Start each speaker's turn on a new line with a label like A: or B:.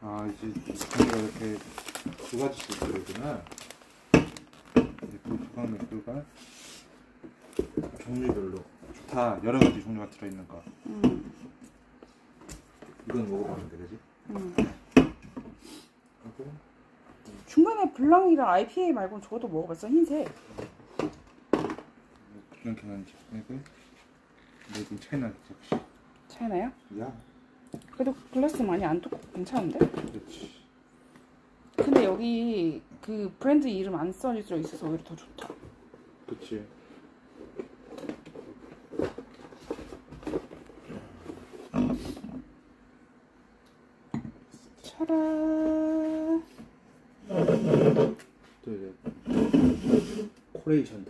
A: 아 이제 종류가 이렇게 두 가지씩 들어있구나. 두강 맥주가 종류별로 다 여러 가지 종류가 들어있는 거. 이건 먹어봤는데 그지? 하고
B: 중간에 블랑이랑 IPA 말고는 저것도 먹어봤어. 흰색.
A: 이렇게 하는지 이거 메이드 인 차이나 역시.
B: 차이나요?
A: 야.
B: 그래도 글라스 많이 안 두껍고 괜찮은데?
A: 그렇지.
B: 근데 여기 그 브랜드 이름 안 써져 있어서 오히려 더 좋다.
A: 그치.
B: 차라.
A: 또 이제 코레이션